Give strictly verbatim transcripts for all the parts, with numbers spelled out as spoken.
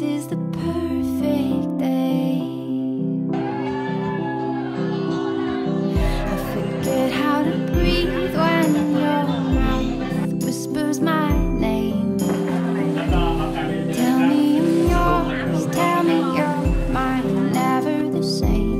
is the perfect day. I forget how to breathe when your mouth whispers my name. Tell me I'm yours, tell me you're mine, never the same.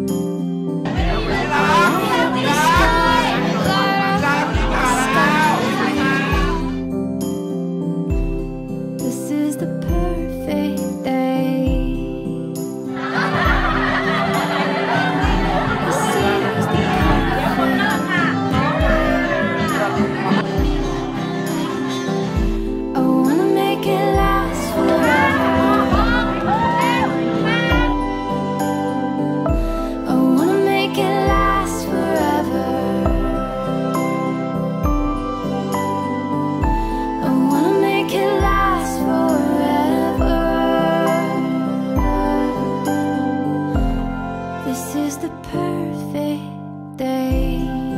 This is the perfect day.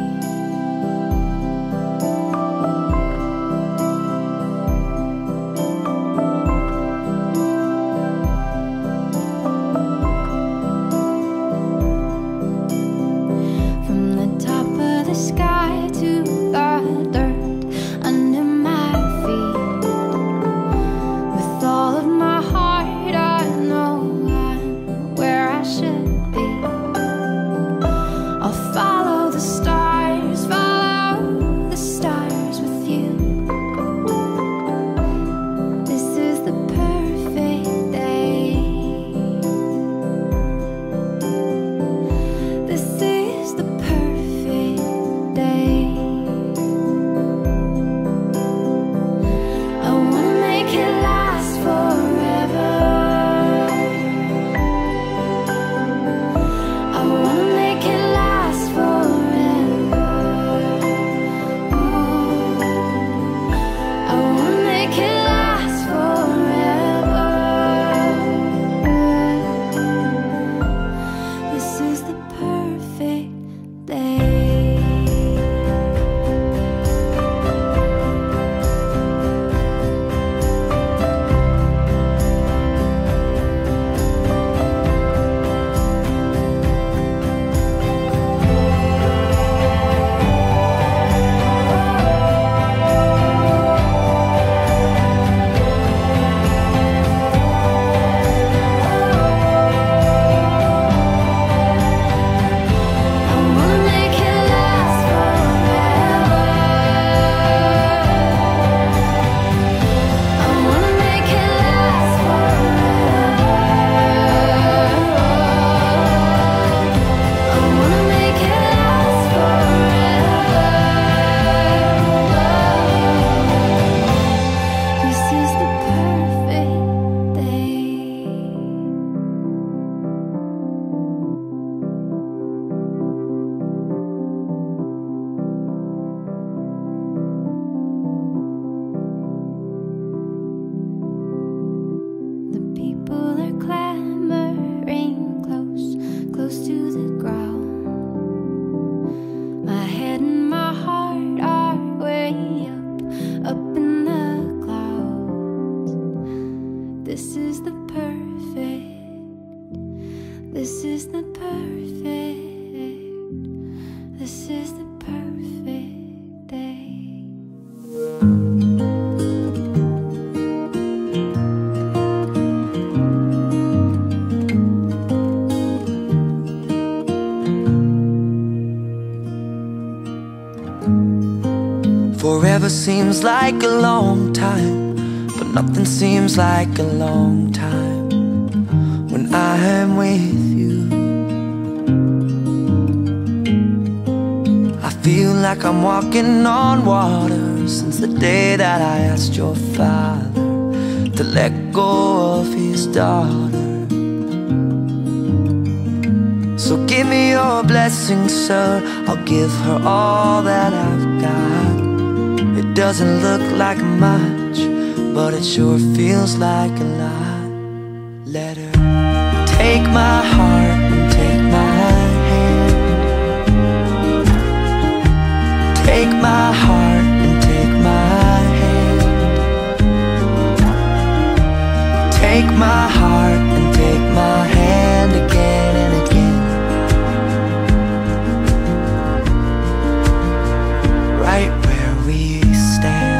From the top of the sky to the dirt under my feet, with all of my heart I know I'm where I should. I'll follow the stars, follow the stars with you. This is the perfect day. This is the perfect day. I wanna make it last forever. I wanna make it last forever. Oh, I wanna make it last forever. This is the perfect day. This is the perfect, this is the perfect, this is the perfect day. Forever seems like a long time, but nothing seems like a long time when I'm with you. I feel like I'm walking on water since the day that I asked your father to let go of his daughter. So give me your blessing, sir, I'll give her all that I've got. It doesn't look like much, but it sure feels like a lot. Let her take my heart and take my hand. Take my heart and take my hand. Take my heart and take my hand again and again. Right where we stand.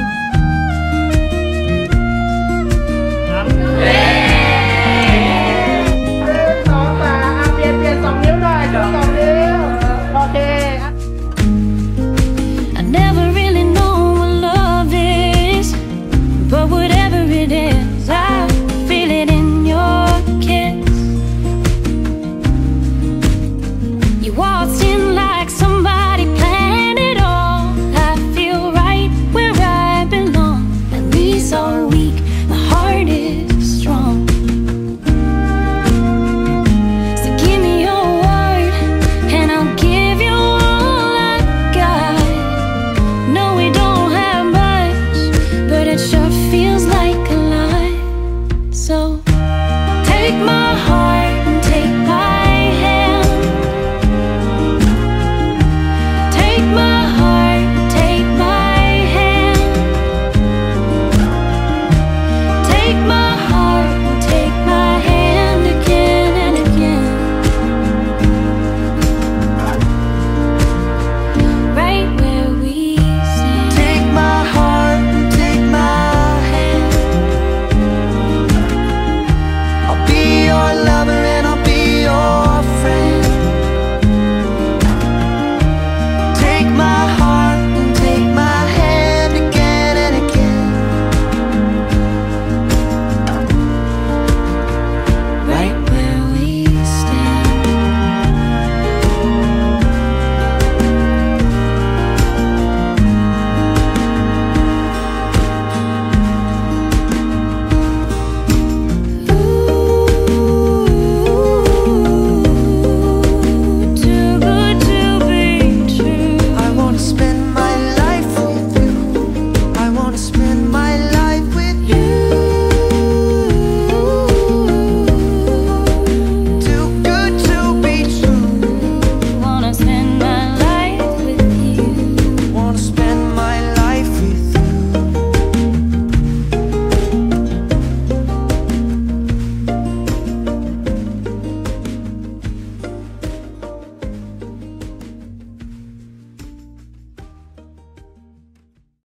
สองสามเปลี่ยนเปลี่ยนสองนิ้วหน่อยชูสองนิ้วโอเค I never really know what love is, but whatever it is, I feel it in your kiss. You waltzed in like somebody planned it all. I feel right where I belong. My knees are weak, my heart is strong. So give me your word, and I'll give you all I got. No, we don't have much, but it sure feels like a lot. So take my heart.